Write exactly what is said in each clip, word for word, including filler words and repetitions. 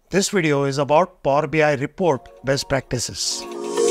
This video is about Power B I report best practices.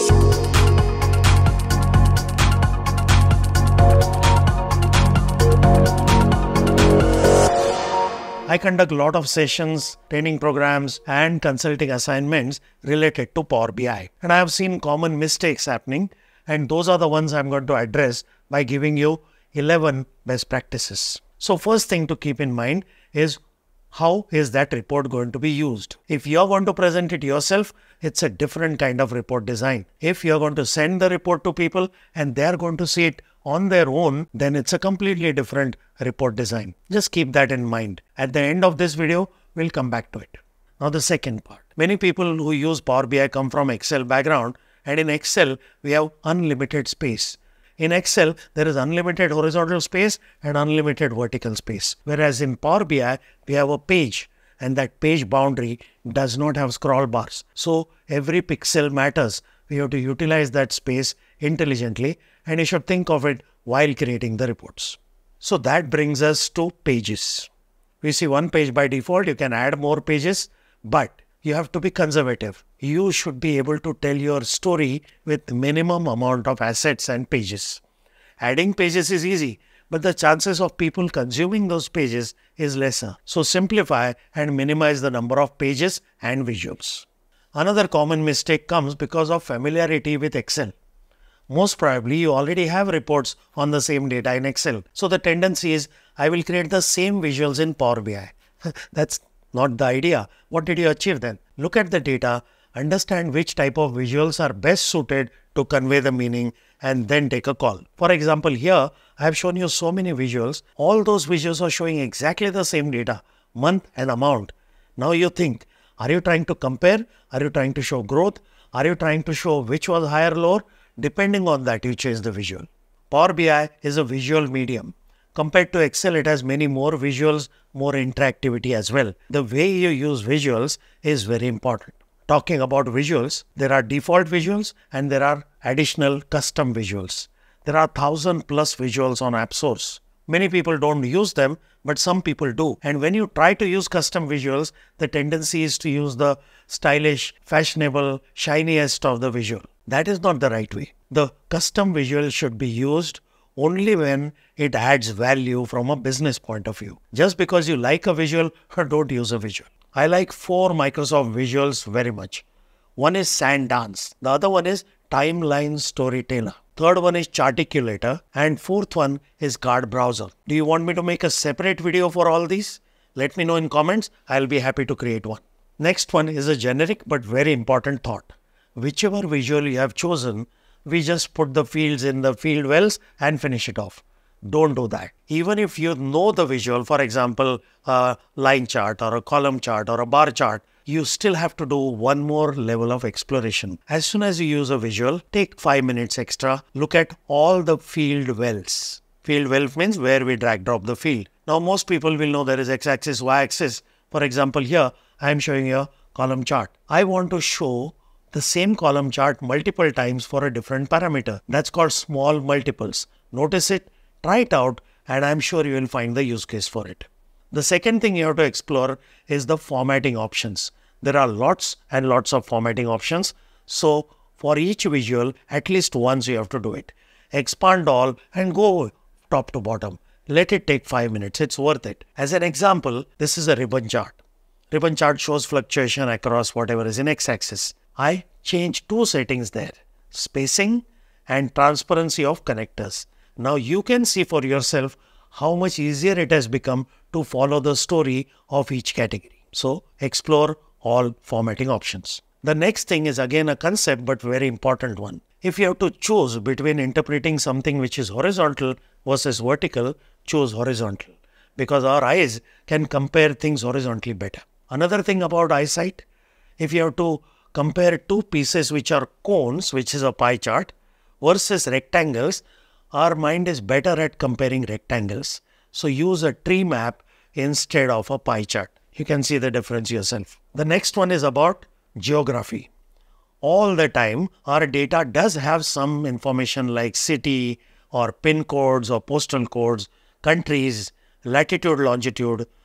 I conduct a lot of sessions, training programs, and consulting assignments related to Power B I. And I have seen common mistakes happening, and those are the ones I'm going to address by giving you eleven best practices. So first thing to keep in mind is how is that report going to be used? If you're going to present it yourself, it's a different kind of report design. If you're going to send the report to people and they're going to see it on their own, then it's a completely different report design. Just keep that in mind. At the end of this video, we'll come back to it. Now the second part. Many people who use Power B I come from Excel background, and in Excel, we have unlimited space. In Excel, there is unlimited horizontal space and unlimited vertical space. Whereas in Power B I, we have a page, and that page boundary does not have scroll bars. So every pixel matters. We have to utilize that space intelligently, and you should think of it while creating the reports. So that brings us to pages. We see one page by default. You can add more pages, but you have to be conservative. You should be able to tell your story with minimum amount of assets and pages. Adding pages is easy, but the chances of people consuming those pages is lesser. So simplify and minimize the number of pages and visuals. Another common mistake comes because of familiarity with Excel. Most probably you already have reports on the same data in Excel. So the tendency is, I will create the same visuals in Power B I. That's not the idea. What did you achieve then? Look at the data, understand which type of visuals are best suited to convey the meaning, and then take a call. For example, here I have shown you so many visuals. All those visuals are showing exactly the same data, month and amount. Now you think, are you trying to compare? Are you trying to show growth? Are you trying to show which was higher or lower? Depending on that, you change the visual. Power B I is a visual medium. Compared to Excel, it has many more visuals, more interactivity as well. The way you use visuals is very important. Talking about visuals, there are default visuals and there are additional custom visuals. There are thousand plus visuals on AppSource. Many people don't use them, but some people do. And when you try to use custom visuals, the tendency is to use the stylish, fashionable, shiniest of the visual. That is not the right way. The custom visual should be used only when it adds value from a business point of view. Just because you like a visual, don't use a visual. I like four Microsoft visuals very much. One is Sandance. The other one is Timeline Storyteller. Third one is Charticulator. And fourth one is Card Browser. Do you want me to make a separate video for all these? Let me know in comments. I'll be happy to create one. Next one is a generic but very important thought. Whichever visual you have chosen, we just put the fields in the field wells and finish it off. Don't do that. Even if you know the visual, for example, a line chart or a column chart or a bar chart, you still have to do one more level of exploration. As soon as you use a visual, take five minutes extra. Look at all the field wells. Field well means where we drag drop the field. Now, most people will know there is x-axis, y-axis. For example, here I am showing you a column chart. I want to show the same column chart multiple times for a different parameter. That's called small multiples. Notice it, try it out, and I'm sure you will find the use case for it. The second thing you have to explore is the formatting options. There are lots and lots of formatting options. So for each visual, at least once you have to do it. Expand all and go top to bottom. Let it take five minutes. It's worth it. As an example, this is a ribbon chart. Ribbon chart shows fluctuation across whatever is in x-axis. I changed two settings there, spacing and transparency of connectors. Now you can see for yourself how much easier it has become to follow the story of each category. So explore all formatting options. The next thing is again a concept but very important one. If you have to choose between interpreting something which is horizontal versus vertical, choose horizontal, because our eyes can compare things horizontally better. Another thing about eyesight, if you have to compare two pieces which are cones, which is a pie chart, versus rectangles, our mind is better at comparing rectangles. So use a tree map instead of a pie chart. You can see the difference yourself. The next one is about geography. All the time, our data does have some information like city or pin codes or postal codes, countries, latitude, longitude.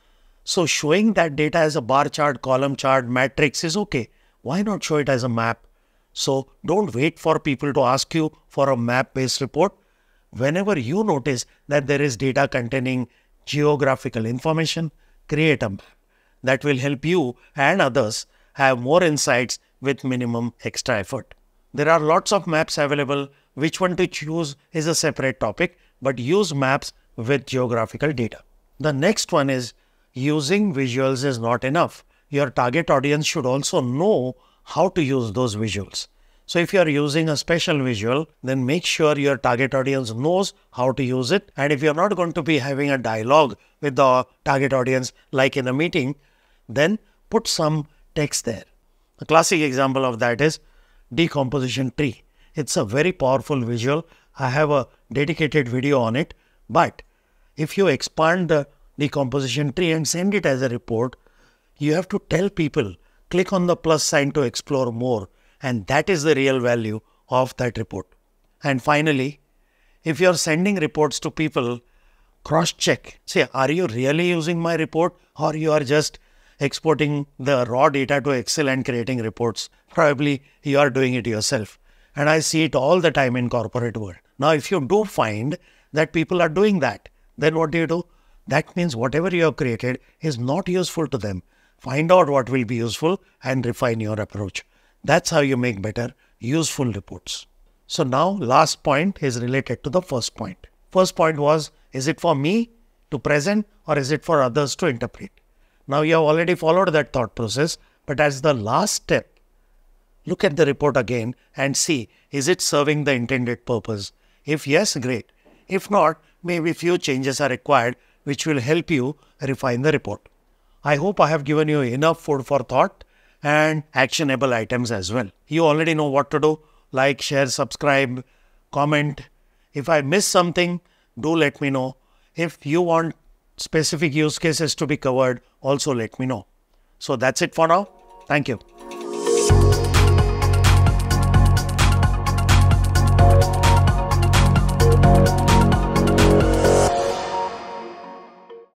So showing that data as a bar chart, column chart, matrix is okay. Why not show it as a map? So don't wait for people to ask you for a map-based report. Whenever you notice that there is data containing geographical information, create a map that will help you and others have more insights with minimum extra effort. There are lots of maps available. Which one to choose is a separate topic, but use maps with geographical data. The next one is using visuals is not enough. Your target audience should also know how to use those visuals. So if you are using a special visual, then make sure your target audience knows how to use it. And if you're not going to be having a dialogue with the target audience like in a meeting, then put some text there. A classic example of that is decomposition tree. It's a very powerful visual. I have a dedicated video on it. But if you expand the decomposition tree and send it as a report, you have to tell people, click on the plus sign to explore more. And that is the real value of that report. And finally, if you're sending reports to people, cross-check. Say, are you really using my report, or you are just exporting the raw data to Excel and creating reports? Probably you are doing it yourself. And I see it all the time in corporate world. Now, if you do find that people are doing that, then what do you do? That means whatever you have created is not useful to them. Find out what will be useful and refine your approach. That's how you make better, useful reports. So now last point is related to the first point. First point was, is it for me to present or is it for others to interpret? Now you have already followed that thought process, but as the last step, look at the report again and see, is it serving the intended purpose? If yes, great. If not, maybe few changes are required which will help you refine the report. I hope I have given you enough food for thought and actionable items as well. You already know what to do. Like, share, subscribe, comment. If I miss something, do let me know. If you want specific use cases to be covered, also let me know. So that's it for now. Thank you.